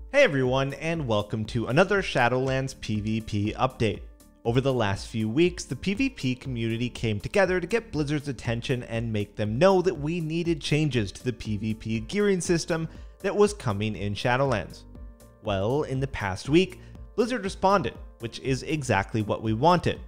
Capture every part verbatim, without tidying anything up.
Hey everyone, and welcome to another Shadowlands PvP update. Over the last few weeks, the PvP community came together to get Blizzard's attention and make them know that we needed changes to the PvP gearing system that was coming in Shadowlands. Well, in the past week, Blizzard responded, which is exactly what we wanted.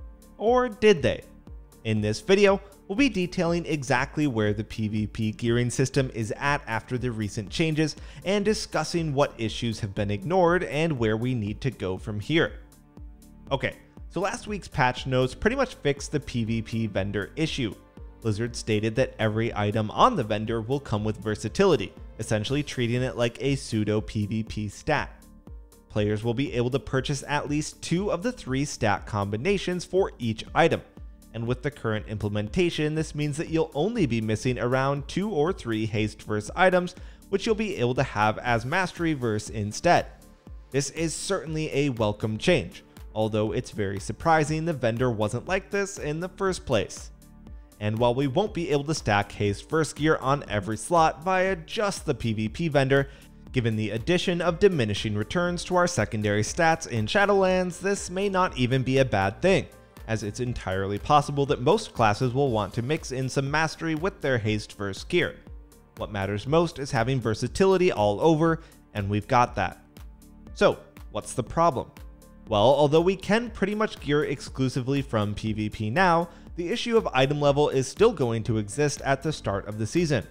Or did they? In this video, we'll be detailing exactly where the PvP gearing system is at after the recent changes and discussing what issues have been ignored and where we need to go from here. Okay, so last week's patch notes pretty much fixed the PvP vendor issue. Blizzard stated that every item on the vendor will come with versatility, essentially treating it like a pseudo PvP stat. Players will be able to purchase at least two of the three stat combinations for each item. And with the current implementation, this means that you'll only be missing around two or three haste verse items, which you'll be able to have as mastery verse instead. This is certainly a welcome change, although it's very surprising the vendor wasn't like this in the first place. And while we won't be able to stack haste verse gear on every slot via just the PvP vendor, given the addition of diminishing returns to our secondary stats in Shadowlands, this may not even be a bad thing, as it's entirely possible that most classes will want to mix in some mastery with their haste verse gear. What matters most is having versatility all over, and we've got that. So, what's the problem? Well, although we can pretty much gear exclusively from PvP now, the issue of item level is still going to exist at the start of the season.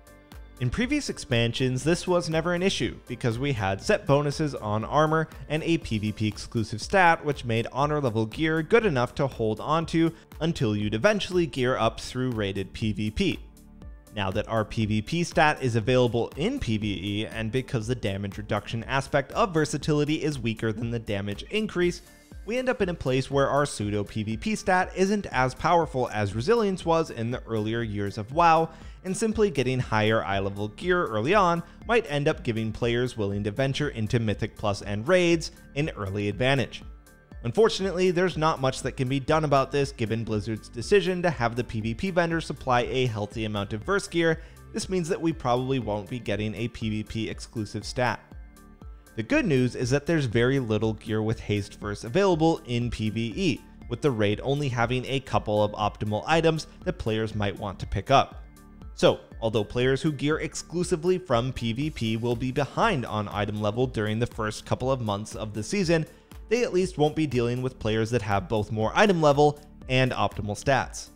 In previous expansions, this was never an issue because we had set bonuses on armor and a PvP exclusive stat which made honor level gear good enough to hold onto until you'd eventually gear up through rated PvP. Now that our PvP stat is available in PvE, and because the damage reduction aspect of versatility is weaker than the damage increase, we end up in a place where our pseudo PvP stat isn't as powerful as resilience was in the earlier years of WoW, and simply getting higher eye level gear early on might end up giving players willing to venture into Mythic Plus and raids an early advantage. Unfortunately, there's not much that can be done about this given Blizzard's decision to have the PvP vendor supply a healthy amount of verse gear. This means that we probably won't be getting a PvP exclusive stat. The good news is that there's very little gear with haste verse available in PvE, with the raid only having a couple of optimal items that players might want to pick up. So, although players who gear exclusively from PvP will be behind on item level during the first couple of months of the season, they at least won't be dealing with players that have both more item level and optimal stats.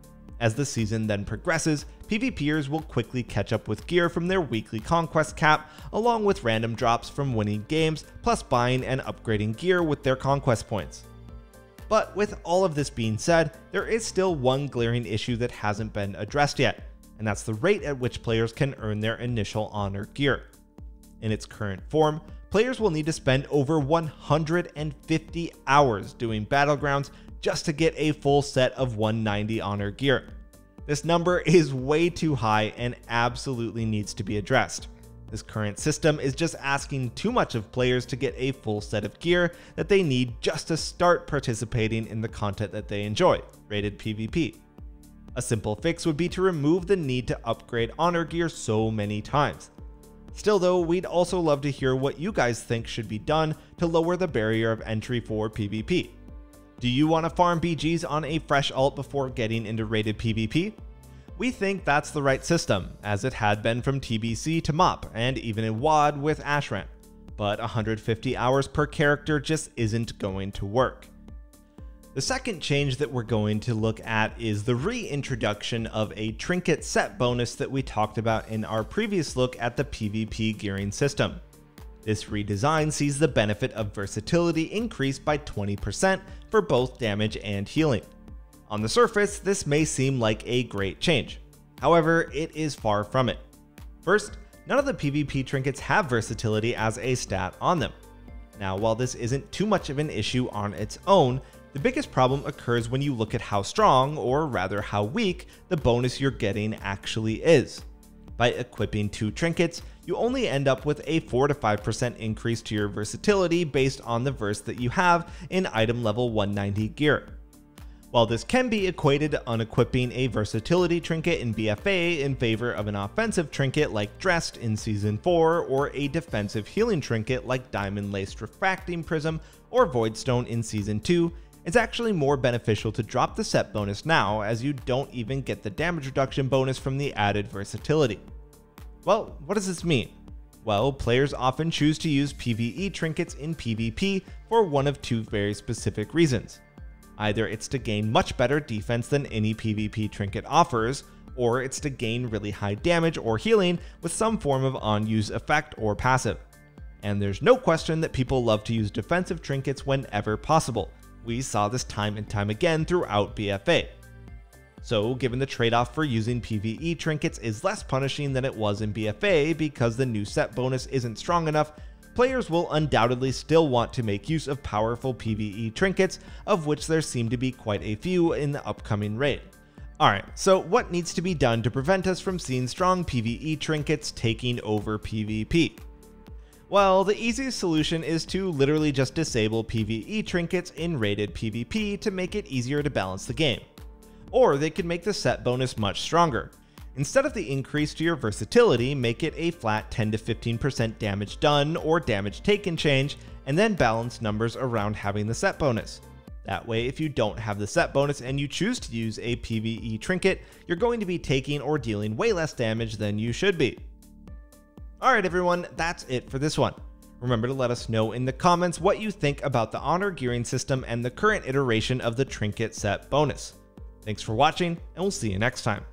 As the season then progresses, PvPers will quickly catch up with gear from their weekly conquest cap, along with random drops from winning games, plus buying and upgrading gear with their conquest points. But with all of this being said, there is still one glaring issue that hasn't been addressed yet, and that's the rate at which players can earn their initial honor gear. In its current form, players will need to spend over one hundred fifty hours doing battlegrounds just to get a full set of one ninety honor gear. This number is way too high and absolutely needs to be addressed. This current system is just asking too much of players to get a full set of gear that they need just to start participating in the content that they enjoy, rated PvP. A simple fix would be to remove the need to upgrade honor gear so many times. Still though, we'd also love to hear what you guys think should be done to lower the barrier of entry for PvP. Do you want to farm B Gs on a fresh alt before getting into rated PvP? We think that's the right system, as it had been from T B C to MoP, and even in W O D with Ashran, but one hundred fifty hours per character just isn't going to work. The second change that we're going to look at is the reintroduction of a trinket set bonus that we talked about in our previous look at the PvP gearing system. This redesign sees the benefit of versatility increase by twenty percent for both damage and healing. On the surface, this may seem like a great change. However, it is far from it. First, none of the PvP trinkets have versatility as a stat on them. Now, while this isn't too much of an issue on its own, the biggest problem occurs when you look at how strong, or rather how weak, the bonus you're getting actually is. By equipping two trinkets, you only end up with a four to five percent increase to your versatility based on the verse that you have in item level one ninety gear. While this can be equated to unequipping a versatility trinket in B F A in favor of an offensive trinket like Dressed in Season four, or a defensive healing trinket like Diamond Laced Refracting Prism or Voidstone in Season two, it's actually more beneficial to drop the set bonus now, as you don't even get the damage reduction bonus from the added versatility. Well, what does this mean? Well, players often choose to use PvE trinkets in PvP for one of two very specific reasons. Either it's to gain much better defense than any PvP trinket offers, or it's to gain really high damage or healing with some form of on-use effect or passive. And there's no question that people love to use defensive trinkets whenever possible. We saw this time and time again throughout B F A. So given the trade-off for using PvE trinkets is less punishing than it was in B F A because the new set bonus isn't strong enough, players will undoubtedly still want to make use of powerful PvE trinkets, of which there seem to be quite a few in the upcoming raid. Alright, so what needs to be done to prevent us from seeing strong PvE trinkets taking over PvP? Well, the easiest solution is to literally just disable PvE trinkets in rated PvP to make it easier to balance the game. Or they could make the set bonus much stronger. Instead of the increase to your versatility, make it a flat ten to fifteen percent damage done or damage taken change, and then balance numbers around having the set bonus. That way, if you don't have the set bonus and you choose to use a PvE trinket, you're going to be taking or dealing way less damage than you should be. Alright everyone, that's it for this one. Remember to let us know in the comments what you think about the honor gearing system and the current iteration of the trinket set bonus. Thanks for watching, and we'll see you next time.